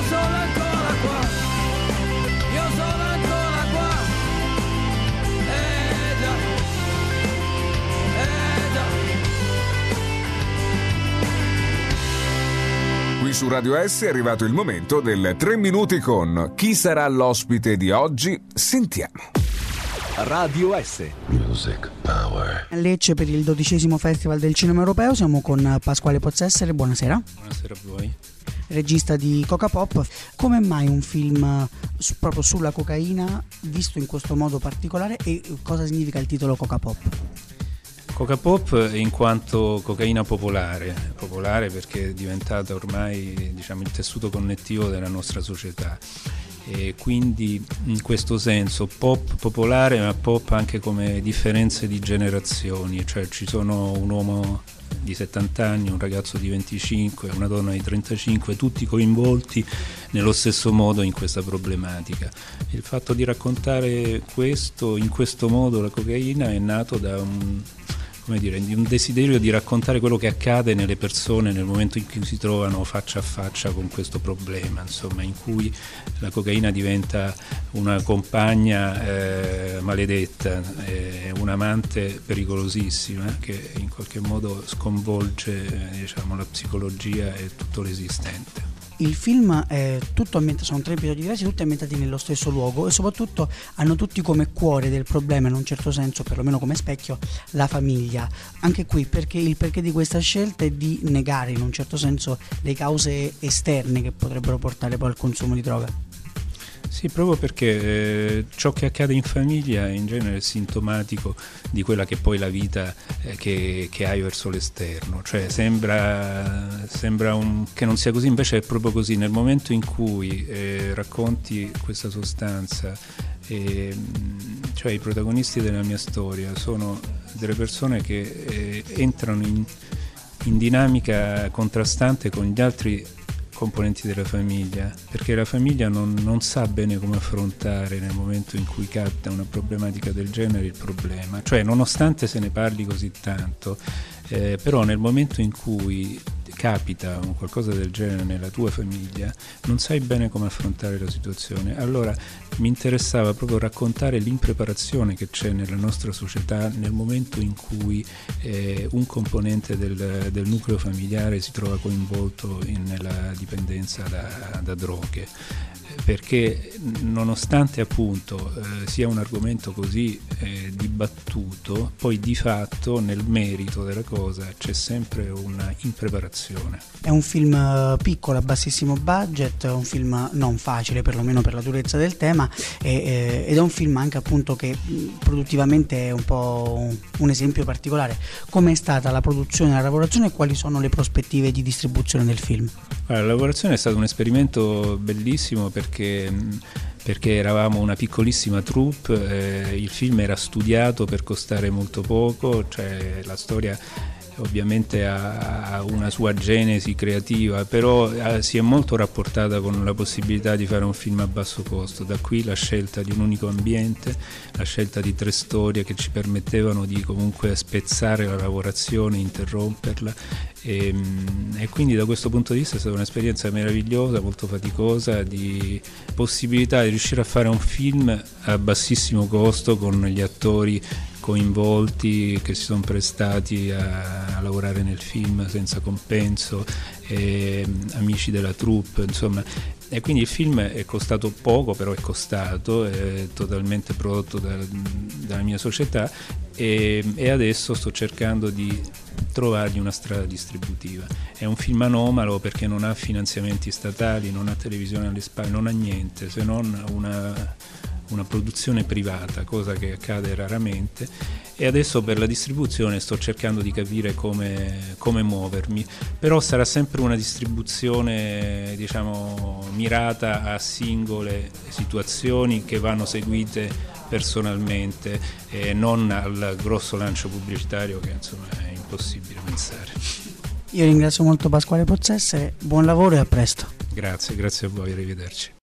sono ancora qua, io sono ancora qua. Già, già. Qui su Radio S è arrivato il momento del 3 minuti con chi sarà l'ospite di oggi. Sentiamo. Radio S. Music Power. Lecce per il 12° Festival del Cinema Europeo. Siamo con Pasquale Pozzessere, buonasera. Buonasera a voi. Regista di Coca Pop. Come mai un film proprio sulla cocaina visto in questo modo particolare e cosa significa il titolo Coca Pop? Coca Pop in quanto cocaina popolare perché è diventata ormai, diciamo, il tessuto connettivo della nostra società. E quindi in questo senso pop popolare, ma pop anche come differenze di generazioni, cioè ci sono un uomo di 70 anni, un ragazzo di 25, una donna di 35, tutti coinvolti nello stesso modo in questa problematica. Il fatto di raccontare questo in questo modo, la cocaina, è nato da di un desiderio di raccontare quello che accade nelle persone nel momento in cui si trovano faccia a faccia con questo problema, insomma, in cui la cocaina diventa una compagna maledetta, un'amante pericolosissima che in qualche modo sconvolge, diciamo, la psicologia e tutto l'esistente. Il film è tutto sono 3 episodi diversi, tutti ambientati nello stesso luogo e soprattutto hanno tutti come cuore del problema, in un certo senso, perlomeno come specchio, la famiglia. Anche qui il perché di questa scelta è di negare in un certo senso le cause esterne che potrebbero portare poi al consumo di droga. Sì, proprio perché ciò che accade in famiglia in genere è sintomatico di quella che è poi la vita che hai verso l'esterno, cioè sembra che non sia così, invece è proprio così. Nel momento in cui racconti questa sostanza, cioè i protagonisti della mia storia sono delle persone che entrano in dinamica contrastante con gli altri componenti della famiglia, perché la famiglia non sa bene come affrontare nel momento in cui capta una problematica del genere il problema, cioè nonostante se ne parli così tanto, però nel momento in cui capita qualcosa del genere nella tua famiglia non sai bene come affrontare la situazione. Allora mi interessava proprio raccontare l'impreparazione che c'è nella nostra società nel momento in cui un componente del nucleo familiare si trova coinvolto nella dipendenza da droghe, perché nonostante appunto sia un argomento così dibattuto, poi di fatto nel merito della cosa c'è sempre una impreparazione. È un film piccolo, a bassissimo budget, un film non facile perlomeno per la durezza del tema ed è un film anche appunto che produttivamente è un po' un esempio particolare. Com'è stata la produzione e la lavorazione e quali sono le prospettive di distribuzione del film? Allora, la lavorazione è stato un esperimento bellissimo perché eravamo una piccolissima troupe, il film era studiato per costare molto poco, cioè la storia ovviamente ha una sua genesi creativa, però si è molto rapportata con la possibilità di fare un film a basso costo. Da qui la scelta di un unico ambiente, la scelta di 3 storie che ci permettevano di comunque spezzare la lavorazione, interromperla e quindi da questo punto di vista è stata un'esperienza meravigliosa, molto faticosa, di possibilità di riuscire a fare un film a bassissimo costo con gli attori coinvolti che si sono prestati a lavorare nel film senza compenso, amici della troupe, insomma. E quindi il film è costato poco, però è costato, è totalmente prodotto dalla mia società e adesso sto cercando di trovargli una strada distributiva. È un film anomalo perché non ha finanziamenti statali, non ha televisione alle spalle, non ha niente se non una produzione privata, cosa che accade raramente, e adesso per la distribuzione sto cercando di capire come muovermi, però sarà sempre una distribuzione, diciamo, mirata a singole situazioni che vanno seguite personalmente e non al grosso lancio pubblicitario che insomma è impossibile pensare. Io ringrazio molto Pasquale Pozzessere, buon lavoro e a presto. Grazie a voi, arrivederci.